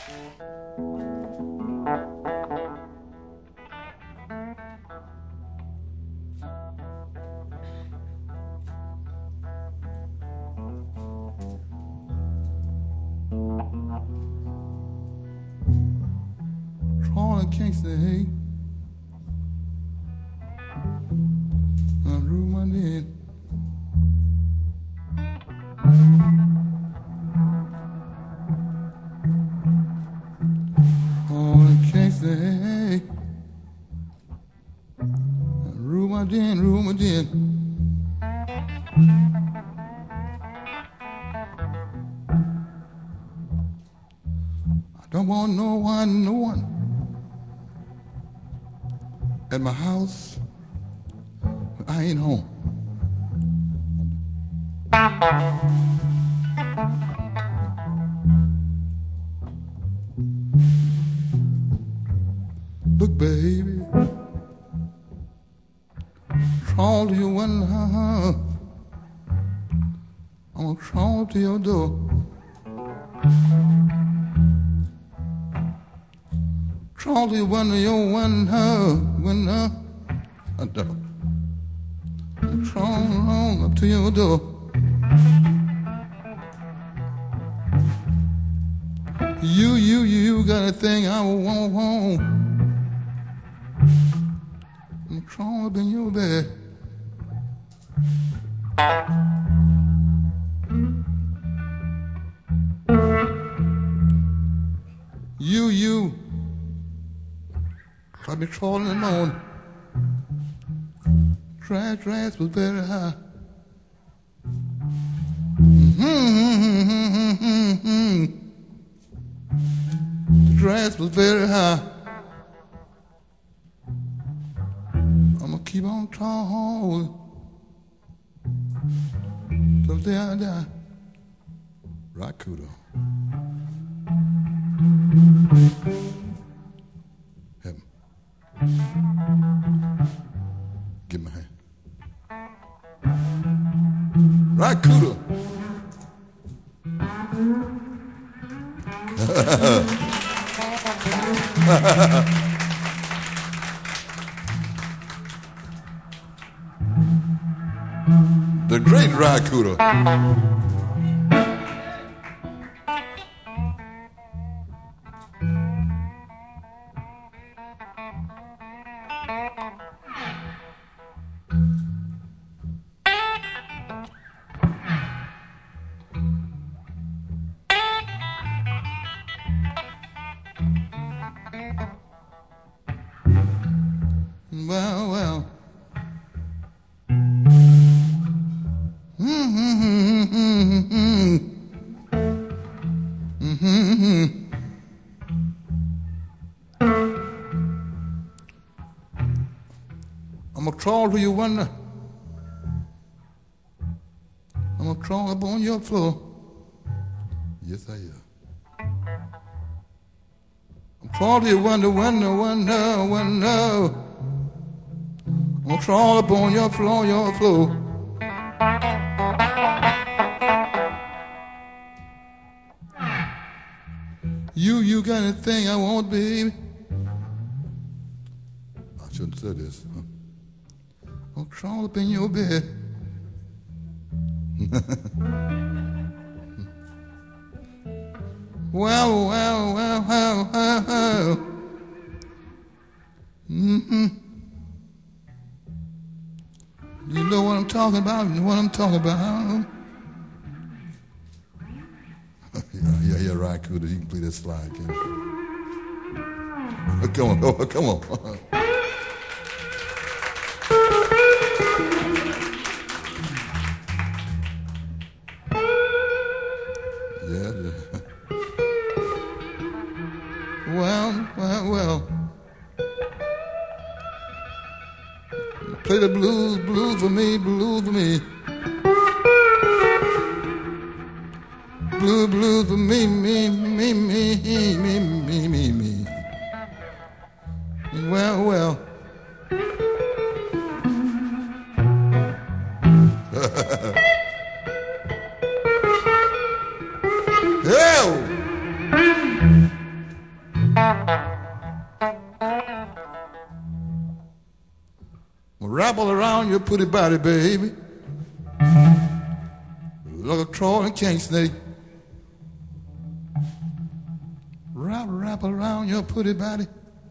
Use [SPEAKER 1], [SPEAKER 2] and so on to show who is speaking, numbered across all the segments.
[SPEAKER 1] Trawling Kingston, I drew my net. Trawling Kingston, I drew my den, drew my den. I don't want no one at my house when I ain't home. Look, baby, crawl to your window. I'm gonna crawl to your door. Crawl to your window, a door. Crawl along up to your door. You got a thing I want. I'm crawl up in your bed. You. I be crawling in the morning. Grass was very high. The grass was very high. I'ma keep on crawling till the day I die. Rakudo. Heaven. Give me a hand. Rakudo. The great Rakudo. Well. I'm gonna crawl to your window. I'm gonna crawl up on your floor. Yes, I am. I'm crawl to your window. I'm gonna crawl up on your floor. You got anything I want, baby? I shouldn't have said this. I'll crawl up in your bed. Well. You know what I'm talking about? Yeah, right, Kuda. You can play that slide, can you? Come on. Yeah. Well. Play the blues for me. Blues for me, me. Well. Hell! around your pretty body, baby, like a crawling king snake. Wrap around your pretty body,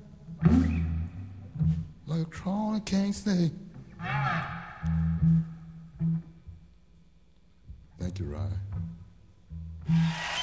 [SPEAKER 1] like a crawling king snake. Thank you, Ryan.